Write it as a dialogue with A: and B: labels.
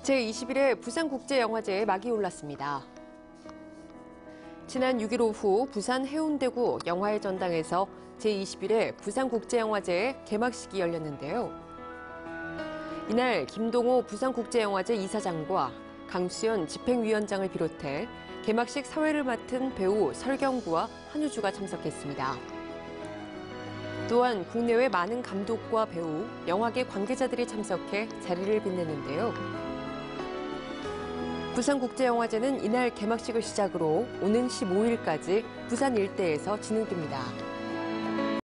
A: 제21회 부산국제영화제에 막이 올랐습니다. 지난 6일 오후 부산 해운대구 영화의 전당에서 제21회 부산국제영화제의 개막식이 열렸는데요. 이날 김동호 부산국제영화제 이사장과 강수연 집행위원장을 비롯해 개막식 사회를 맡은 배우 설경구와 한우주가 참석했습니다. 또한 국내외 많은 감독과 배우, 영화계 관계자들이 참석해 자리를 빛냈는데요. 부산국제영화제는 이날 개막식을 시작으로 오는 15일까지 부산 일대에서 진행됩니다.